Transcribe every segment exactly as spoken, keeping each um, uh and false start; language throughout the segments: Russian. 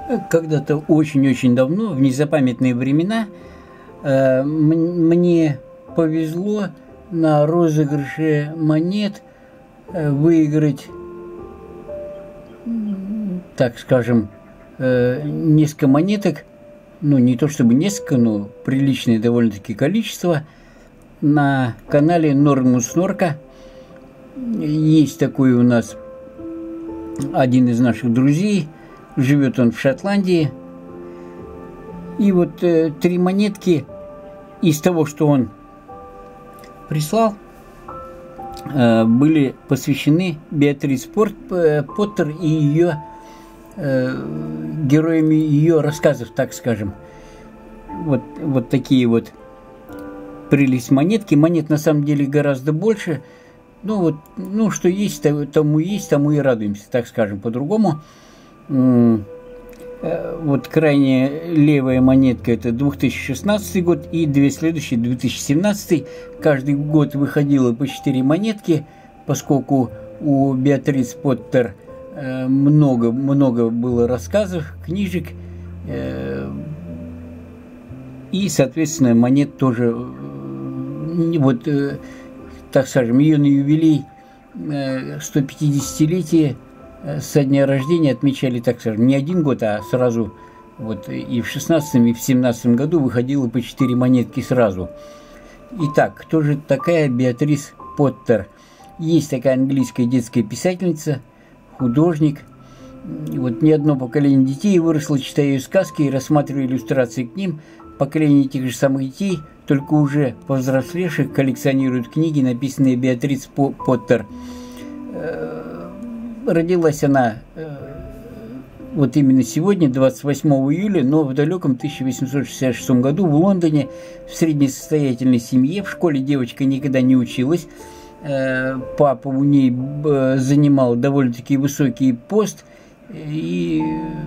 Когда-то очень-очень давно, в незапамятные времена, э, мне повезло на розыгрыше монет э, выиграть, так скажем, э, несколько монеток, ну не то чтобы несколько, но приличное довольно-таки количество, на канале Нормус Норка. Есть такой у нас один из наших друзей, живет он в Шотландии. И вот э, три монетки из того, что он прислал, э, были посвящены Беатрис Порт, э, Поттер и ее э, героями ее рассказов, так скажем. Вот, вот такие вот прелесть монетки. Монет на самом деле гораздо больше. Ну вот, ну что есть, тому есть, тому и радуемся, так скажем, по-другому. Вот крайне левая монетка — это две тысячи шестнадцатый год, и две следующие — две тысячи семнадцатый. Каждый год выходило по четыре монетки, поскольку у Беатрис Поттер много-много было рассказов, книжек, и, соответственно, монет тоже, вот, так скажем, ее на юбилей сто пятидесятилетия со дня рождения отмечали, так скажем, не один год, а сразу, вот и в шестнадцатом, и в семнадцатом году выходило по четыре монетки сразу. Итак, кто же такая Беатрис Поттер? Есть такая английская детская писательница, художник. И вот не одно поколение детей выросло, читая ее сказки и рассматривая иллюстрации к ним. Поколение этих же самых детей, только уже повзрослевших, коллекционируют книги, написанные Беатрис Поттер. Родилась она э, вот именно сегодня, двадцать восьмого июля, но в далеком тысяча восемьсот шестьдесят шестом году в Лондоне, в среднесостоятельной семье. В школе девочка никогда не училась. Э, папа у ней э, занимал довольно-таки высокий пост. И,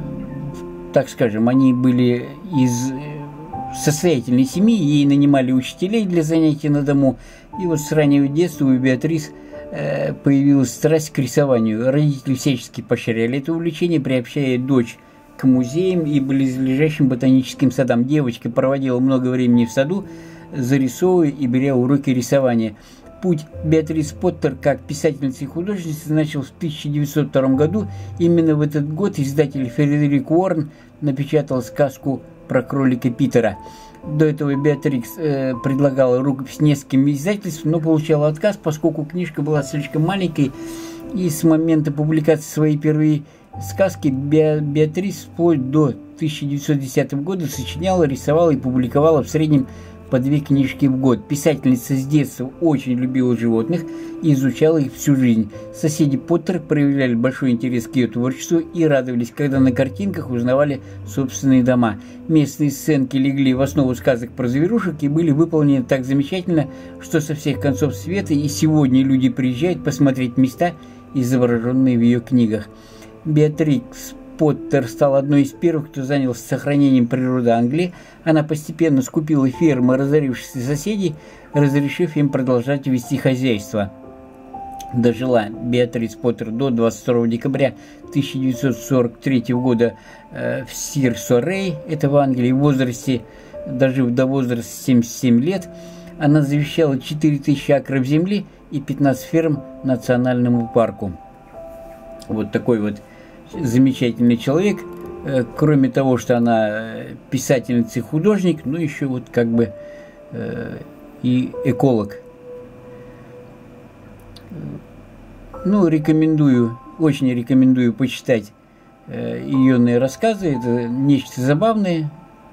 так скажем, они были из состоятельной семьи, ей нанимали учителей для занятий на дому. И вот с раннего детства у Беатрис появилась страсть к рисованию. Родители всячески поощряли это увлечение, приобщая дочь к музеям и близлежащим ботаническим садам. Девочка проводила много времени в саду, зарисовывая и беря уроки рисования. Путь Беатрис Поттер как писательницы и художницы начал в тысяча девятьсот втором году. Именно в этот год издатель Фредерик Уоррен напечатал сказку про кролика Питера. До этого Беатрикс э, предлагала рукопись нескольким издательствам, но получала отказ, поскольку книжка была слишком маленькой, и с момента публикации своей первой сказки Бе Беатрис вплоть до тысяча девятьсот десятого года сочиняла, рисовала и публиковала в среднем по две книжки в год. Писательница с детства очень любила животных и изучала их всю жизнь. Соседи Поттер проявляли большой интерес к ее творчеству и радовались, когда на картинках узнавали собственные дома. Местные сценки легли в основу сказок про зверушек и были выполнены так замечательно, что со всех концов света и сегодня люди приезжают посмотреть места, изображенные в ее книгах. Беатрикс Поттер стал одной из первых, кто занялся сохранением природы Англии. Она постепенно скупила фермы разорившихся соседей, разрешив им продолжать вести хозяйство. Дожила Беатрис Поттер до двадцать второго декабря тысяча девятьсот сорок третьего года э, в Сир-Соррей, это в Англии, в возрасте, дожив до возраста семидесяти семи лет. Она завещала четыре тысячи акров земли и пятнадцать ферм национальному парку. Вот такой вот замечательный человек. Кроме того, что она писательница и художник, ну еще вот как бы э, и эколог. Ну, рекомендую, очень рекомендую почитать э, ее рассказы. Это нечто забавное.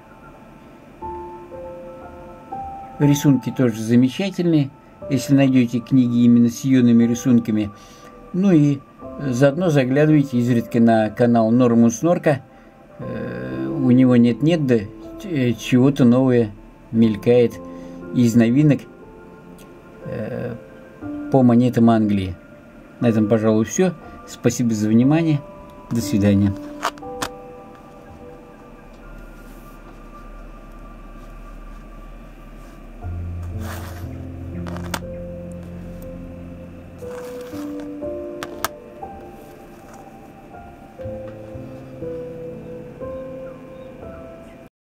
Рисунки тоже замечательные, если найдете книги именно с ее рисунками. Ну и заодно заглядывайте изредка на канал Нормус Норка. У него нет-нет, да чего-то новое мелькает из новинок по монетам Англии. На этом, пожалуй, все. Спасибо за внимание. До свидания.